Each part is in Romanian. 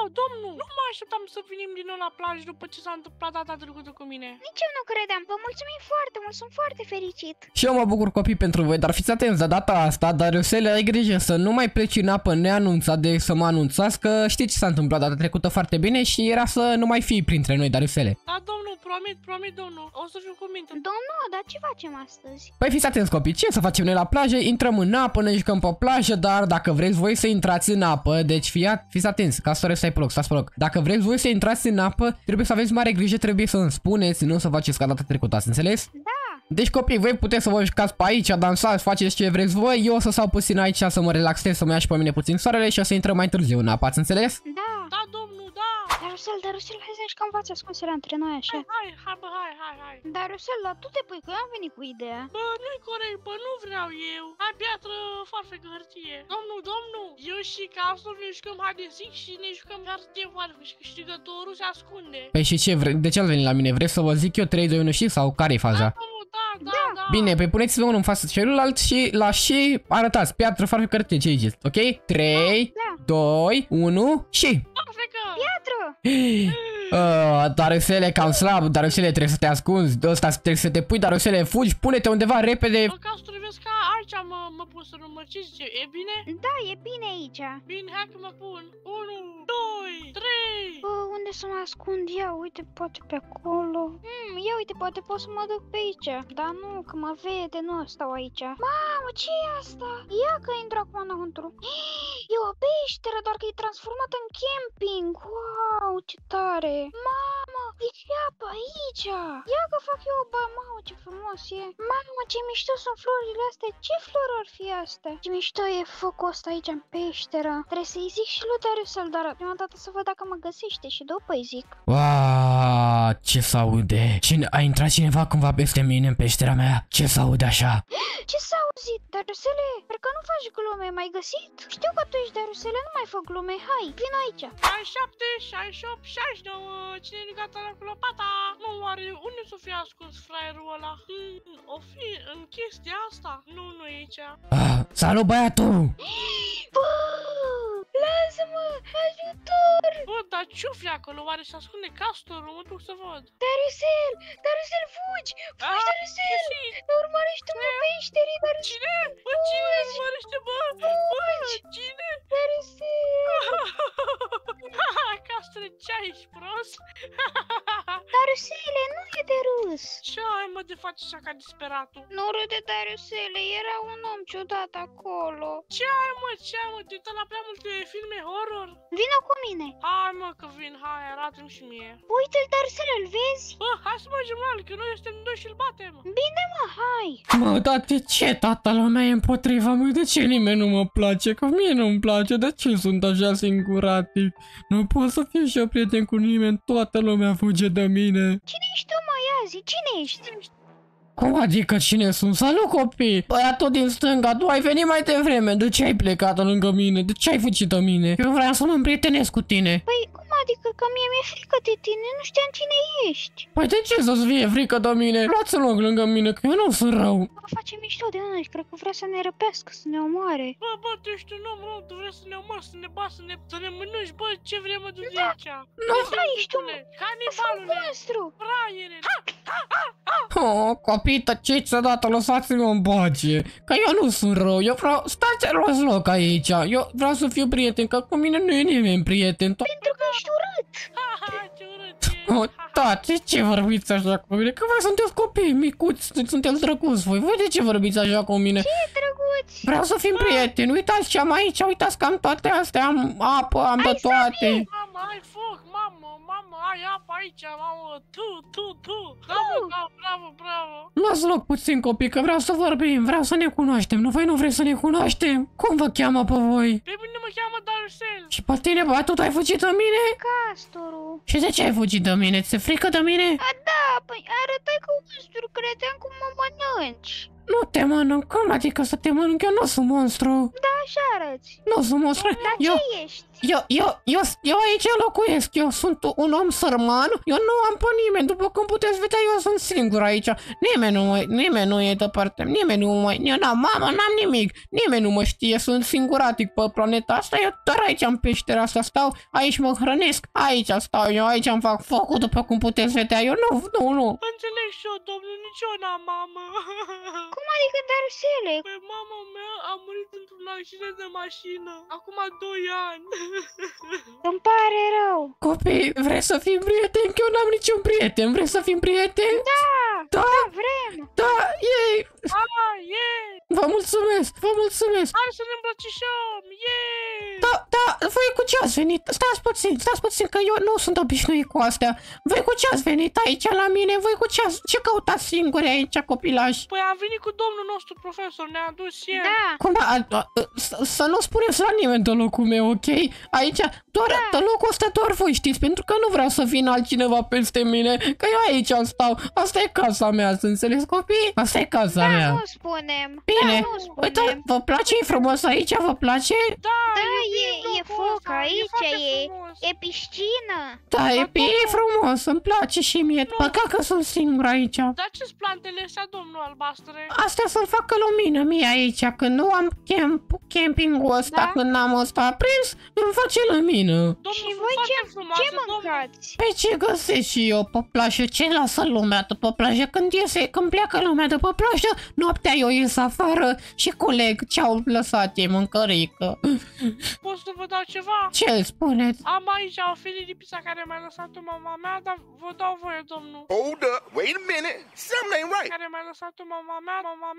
domnul, nu mă așteptam să venim din nou la plajă după ce s-a întâmplat data trecută cu mine. Nici eu nu credeam. Vă mulțumim foarte mult, sunt foarte fericit. Și eu mă bucur, copii, pentru voi, dar fiți atenți de data asta, Dariusele, ai grijă să nu mai pleci în apă neanunțat de să mă anunțați, că știi ce s-a întâmplat data trecută foarte bine și era să nu mai fii printre noi, Dariusele. Da, domnul, promit, domnul, o să fiu cu minte. Domnul, dar ce facem astăzi? Păi fiți atenți, copii, ce să facem noi la plajă? Intrăm în apă, ne jucăm pe plajă, dar dacă vreți voi să intrați în apă, deci fiți atenți, ca să stai pe loc, stați pe loc. Dacă vreți voi să intrați în apă, trebuie să aveți mare grijă, trebuie să îmi spuneți, nu să faceți ca data trecută, ați înțeles? Da. Deci copii, voi puteți să vă jucați pe aici, dansați, faceți ce vreți voi, eu o să stau puțin aici să mă relaxez, să mă ia și pe mine puțin soarele și o să intrăm mai târziu în apă, ați înțeles? Da. Da, domnul, da. Darusel, hai să ne jucăm fața ascunsele între noi așa. Hai. Darusel, dar tu te pui, că eu am venit cu ideea. Bă, nu-i corect, bă, nu vreau eu. Hai piatră, farfecă, hârtie. Domnul, eu și Castor ne jucăm hide and seek și ne jucăm hârtie farfecă și câștigătorul se ascunde. Păi și ce, de ce ați venit la mine? Vreți să vă zic eu 3, 2, 1 și sau care-i faza? Da. Bine, păi puneți-vă unul în față celuilalt și la și arătați piatră, farfecă, hârtie, ce ziceți, ok? 3, 2, 1 și... Farfecă! Piatră! Darusele, cam slab, Darusele, trebuie să te ascunzi, ăsta trebuie să te pui, Darusele, fugi, pune-te undeva repede. Bă, Castor, vezi că aici mă pun să număr, ce zice, e bine? Da, e bine aici. Bine, hai că mă pun. 1, 2, 3. Bă, unde să mă ascund? Ia, uite, poate pe acolo. Ia, uite, poate pot să mă duc pe aici. Dar nu, că mă vede, nu stau aici. Mamă, ce e asta? Ia că intru acum înăuntru. E o peșteră, doar că e transformată în camping. Wow, ce tare. Mamă, e și apă aici. Ia că fac eu, bă, mamă, ce frumos e. Mamă, ce mișto sunt florile astea. Ce flori ar fi astea? Ce mișto e focul ăsta aici în peșteră. Trebuie să-i zic și lui Dariusel, dar prima dată să văd dacă mă găsește și după îi zic. Wow, ce s-aude? A intrat cineva cumva peste mine în peștera mea? Ce s-aude așa? Ce s-a auzit? Darusele, cred că nu faci glume, m-ai găsit? Știu că tu ești Darusele, nu mai fă glume, hai, vin aici. 67, 68, 69, cine e gata la cu lopata? Nu, oare unde s-o fi ascuns fraierul ăla? O fi în chestia asta? Nu e aici. Salut, băiatul! Bă, lasă-mă, ajutor! Bă, dar ce-o fi acolo? Oare se ascunde Castorul? Mă duc să văd. Darusel, fugi! Fugi, Darusel! Ne urmărește un peșteri, Darusel! Cine? Bă, cine ne urmărește, bă? Bă, cine? Darusel! Castor, ce ești prost? Darusele, nu e de râs! Ce ai, mă, de face așa ca disperatul? Nu râde, Darusele, era un om ciudat acolo. Ce ai, mă, te uită la prea multe filme horror? Vină cu mine! Hai, mă, că vin, hai, arată-mi și mie. Uite-l, Darusele, îl vezi? Bă, hai să mergem la el, că noi suntem doi și-l batem. Bine, mă, hai! Mă, dar de ce toată lumea e împotriva mea? De ce nimeni nu mă place? Că mie nu-mi place, de ce sunt așa singuratic? Nu pot să fiu și eu prieten cu nimeni, toată lumea fuge de mine. Cine ești tu, mă, ia zi, cine ești? Cum adică cine sunt? Salut, copii! Băiatul din stânga, tu ai venit mai devreme, de ce ai plecat lângă mine? De ce ai fugit de mine? Eu vreau să mă împrietenesc cu tine. Păi, cum adică? Că mie mi-e frică de tine, nu știam cine ești. Păi de ce să-ți fie frică de mine? Luați loc lângă mine, că eu nu sunt rău. Bă, face mișto de noi, cred că vrea să ne răpească, să ne omoare. Bă, tu ești un om rău, tu vrei să ne omori, să ne bați, să ne mănânci, bă, ce vrei mă duci de aici? Nu. Da, ești un canibalule, monstru. fraiere. Oh, copii, tăceți odată, lăsați-mă în pace. Că eu nu sunt rău, eu vreau... Stați, luați loc aici. Eu vreau să fiu prieten, că cu mine nu e nimeni prieten. Pentru că ești urât. Ce urât e. Oh, da, de ce vorbiți așa cu mine? Că voi sunteți copii micuți, sunteți drăguți voi. Voi de ce vorbiți așa cu mine? Ce drăguț. Vreau să fim prieteni. Uitați ce am aici, uitați că am toate astea, am apă, am de toate. Mamă, ai foc, mamă, ai apă aici, mamă, tu. Bravo. Las loc puțin, copii, că vreau să vorbim, vreau să ne cunoaștem. Nu, voi nu vreți să ne cunoaștem? Cum vă cheamă pe voi? Pe mine mă cheamă Darusel. Și pe tine, băiatul, tu ai fugit de mine? Castorul. Și de ce ai fugit de mine? Ți-e frică de mine? Da, păi arătai ca un monstru, credeam că mă mănânci. Nu te mănânc, cum adică să te mănânc? Eu nu sunt monstru. Da, așa arăți. Nu sunt monstru. Dar Eu... ce ești? eu aici locuiesc, eu sunt un om sărman, eu nu am pe nimeni, după cum puteți vedea, eu sunt singur aici. Nimeni nu e de partea, eu n-am mamă, n-am nimic, nimeni nu mă știe, sunt singuratic pe planeta asta, eu doar aici în peștera asta stau, aici mă hrănesc, aici stau eu, aici îmi fac focul, după cum puteți vedea, eu nu. Înțeleg și eu, domnul, nici eu n-am mamă. Cum adică, Darusele? Păi mama mea a murit într-un accident de mașină, acum 2 ani. Îmi pare rău. Copii, vrei să fim prieteni? Că eu n-am niciun prieten, vrei să fim prieteni? Da, Vrem. da, ei. Yay! Vă mulțumesc. Hai să ne îmbrățișăm, yay! Da, voi cu ce ați venit? Stați puțin, că eu nu sunt obișnuit cu astea. Voi cu ce ați venit aici la mine? Voi cu ce căutați singuri aici, copilași? Păi am venit cu domnul nostru profesor, ne-a adus el. Da. Cum, să nu spuneți la nimeni de locul meu, ok? Aici, doar de locul ăsta doar voi știți, pentru că nu vreau să vină altcineva peste mine, că eu aici stau. Asta e casa mea, să înțeles, copii? Asta e casa mea. Nu spunem. Bine, Da, nu spunem. uite, vă place? E frumos aici? Vă place? Da, E foc aici, foarte frumos. e piscină. Da, e frumos, îmi place și mie. Păcat că sunt singur aici. Dar ce-s plantele astea, domnul albastre? Astea să-mi facă lumină mie aici, când nu am campingul ăsta, Da? când n-am ăsta aprins, îmi face lumină. Domnul, Și sunt voi foarte ce frumoase, mâncați? Pe ce găsesc și eu pe plajă? Ce lasă lumea după plajă? Când pleacă lumea după plajă, noaptea eu ies afară și coleg ce-au lăsat ei mâncărică. Pot să vă dau ceva? Ce spuneți? Am aici o felie de pizza care mi-a lăsat-o mama mea, dar vă dau voie, domnul. Hold up, wait a minute. Something ain't right. Care mi-a lăsat-o mama mea.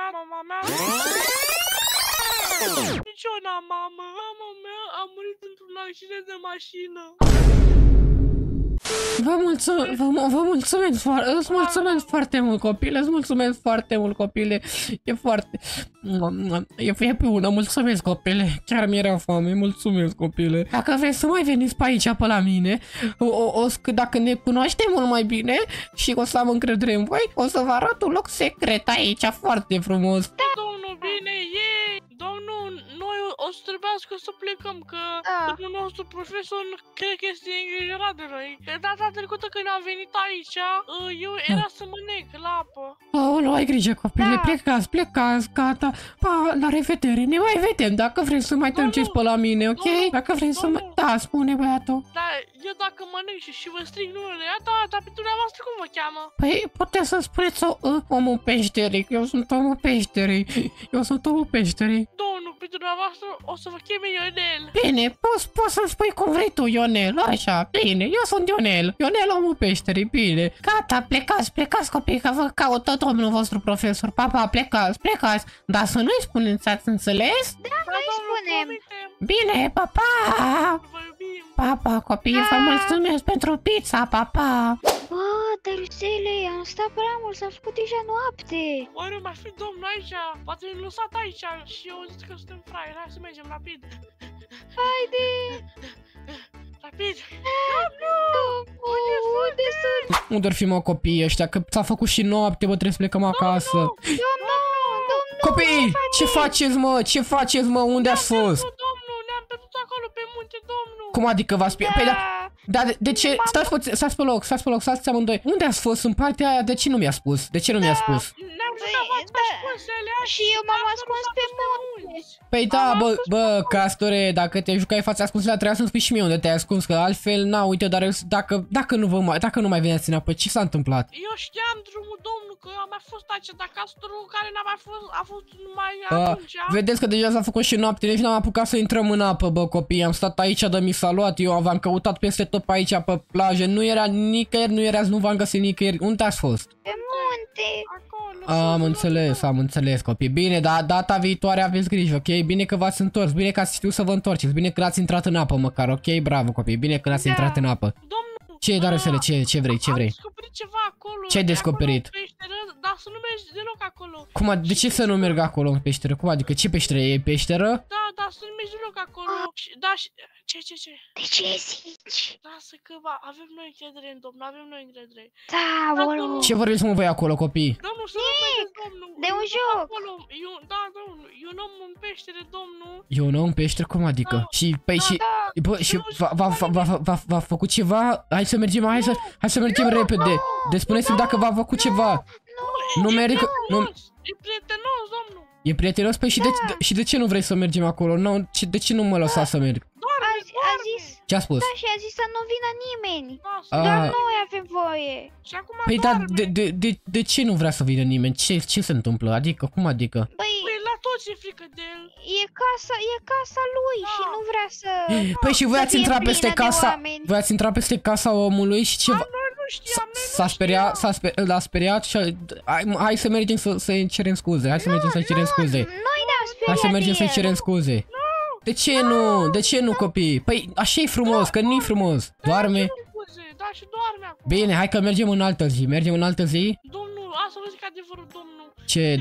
Nici eu n-am mamă. Mama mea a murit într-un accident de mașină. Vă mulțumesc foarte mult, copile, îți mulțumesc foarte mult, copile, e pe una, mulțumesc, copile, chiar mi-era foame, mulțumesc, copile. Dacă vreți să mai veniți pe aici, pe la mine, dacă ne cunoaștem mult mai bine și o să am încredere în voi, o să vă arăt un loc secret aici, foarte frumos. Domnul, bine, ei! Domnul, noi o să trebuiască să plecăm, că domnul nostru profesor cred că este îngrijorat de noi. Că data trecută când am venit aici, eu era să mă nec la apă. Nu ai grijă, copile, plecați, gata, pa, la revedere, ne mai vedem, dacă vreți să mai trânceți pe la mine, ok? Dacă vreți să mai... Da, spune băiatul. Dar eu dacă mănânc și vă strig numele, dar pe dumneavoastră cum vă cheamă? Păi, puteți să spuneți omul peșterii, eu sunt omul peșterii, Domnul, pe dumneavoastră o să vă cheme Ionel. Bine, poți să-mi spui cum vrei tu, Ionel, așa, bine, eu sunt Ionel, omul peșterii, bine. Gata, plecați copii, că vă caută domnul vostru profesor, papa, plecați, dar să nu-i spuneți, ați înțeles? Da, noi spunem. Bine, papa! Vă iubim. Papa, copii, vă mulțumesc pentru pizza, papa! Bă, Darusele, am stat prea mult, s-a făcut deja noapte. Oare mai fi domnul aici? Poate ne lăsat aici și eu zic că suntem fraieri. Hai să mergem rapid. Haide! Rapid! Unde sunt? Unde ar fi, mă, copiii ăștia? Că s-a făcut și noapte, bă, trebuie să plecăm acasă. Domnul! Copii, ce faceți, mă? Unde ați fost? Domnul, ne-am pierdut acolo pe munte, domnul. Cum adică v-ați pierdut? Păi, da, de ce? Stați pe loc, stați amândoi. Unde ați fost în partea aia? De ce nu mi-a spus? Ne-am jucat ascunsele și eu m-am ascuns pe munte. Păi da, bă, Castore, dacă te jucai fața ascunsă, trebuia să-mi spui și mie unde te-ai ascuns, că altfel, uite, dar dacă nu mai veneați înapoi, ce s-a întâmplat? Eu știam drumul, domnul, că am mai fost aici, dar castorul care n-a mai fost, a fost numai atunci. Vedeți că deja s-a făcut și noapte, deci n-am apucat să intrăm în apă, bă, copii, am stat aici de mi s-a luat, eu v-am căutat peste tot pe aici, pe plajă, nu era nicăieri, nu v-am găsit nicăieri, unde ați fost? Pe munte. Acolo. Am înțeles, copii. Bine, dar data viitoare aveți grijă, ok? Bine că v-ați întors, bine că ați știut să vă întorceți, bine că ați intrat în apă măcar, ok? Bravo, copii, bine că ați intrat în apă. Domnul, Ce, Darusele, ce vrei? am descoperit ceva acolo. Ce ai descoperit? Acolo în peșteră, dar să nu mergi deloc acolo. De ce să nu merg acolo în peșteră? Cum adică? Ce peșteră? E peșteră? Da, să nu mergi deloc acolo. Da, ce? De ce zici? Lasă că avem noi încredere în domnul, avem noi încredere. Da, bolo. Ce vorbiți mă voi acolo, copii? Domnul, să nu mergeți, domnul. De un joc. Da, domnul, e un om în peștere, domnul. E un om în peșteră? Cum adică? Și, bă, și v-a făcut ceva? Hai să mergem, hai să mergem repede. Deci spuneți-mi dacă v-a făcut ceva. Nu merită, E prietenos, domnul. E prietenos? Păi și de ce nu vrei să mergem acolo? De ce nu mă lăsa să merg? A zis... Ce a spus? Da, și a zis să nu vină nimeni. Da, Doar noi avem voie. și acum Păi dar doarme. de ce nu vrea să vină nimeni? Ce se întâmplă? Adică, cum adică? Băi, Păi la toți e frică de el. e casa lui și nu vrea să... Păi și voi să ați fie intrat plină peste de casa... oameni. Voi ați intrat peste casa omului și ceva... Noi nu știam, noi S-a speriat, l-a speriat și hai să mergem să-i cerem scuze. Hai să mergem să-i cerem scuze. Noi ne-am speriat Hai să de mergem să-i el. cerem scuze. De ce nu? De ce nu, copii? Păi așa e frumos, că nu-i frumos. Doarme. Da, și doarme acum. Bine, hai că mergem în altă zi. Mergem în altă zi? Domnul, asta vă zic adevărul, domnul.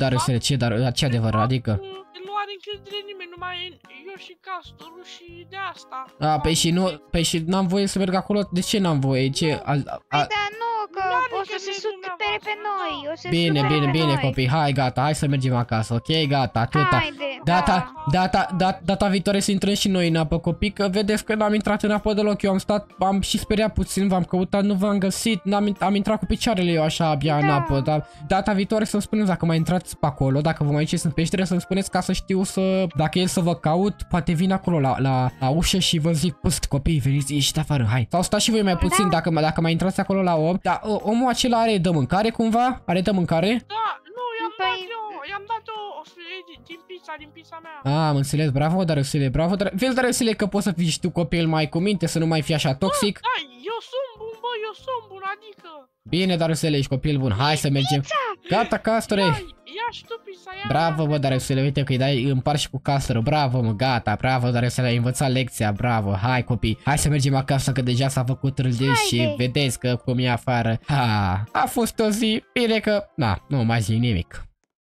Ce adevăr, adică? El nu are încredere în nimeni, numai eu și castorul și de asta. Păi și n-am voie să merg acolo? De ce n-am voie? Păi da, nu, că o să se supere pe noi. Bine, copii, hai, gata, hai să mergem acasă, ok? Gata, atâta. Haide, Data viitoare să intrăm și noi în apă, copii, că vedeți că n-am intrat în apă deloc. Eu am și speriat puțin, v-am căutat, nu v-am găsit, am intrat cu picioarele eu așa abia în apă, dar data viitoare să-mi spuneți dacă mai intrați pe acolo, dacă vă mai duceți în peștere, să-mi spuneți ca să știu dacă el să vă caut, poate vin acolo la ușă și vă zic, pust, copii, veniți, ieșiți afară, hai. Sau stați și voi mai puțin, dacă mai intrați acolo la om. Dar omul acela are de mâncare cumva? Are de mâncare? Da, nu, i-am dat eu o felie din pizza mea. Am înțeles, bravo, Darusele, bravo, vezi, Darusele, că poți să fii și tu copil mai cu minte, să nu mai fii așa toxic. Da, eu sunt bun, adică. Bine, Darusele, ești copil bun, hai să mergem. Gata, Castore. Ia și tu pizza, ia. Bravo, bă, Darusele, uite că îi dai împar și cu Castorul, bravo, mă, gata, bravo, Darusele, ai învățat lecția, bravo, hai, copii, hai să mergem acasă, că deja s-a făcut târziu și vedeți că cum e afară. A fost o zi, bine că, nu mai zic nimic.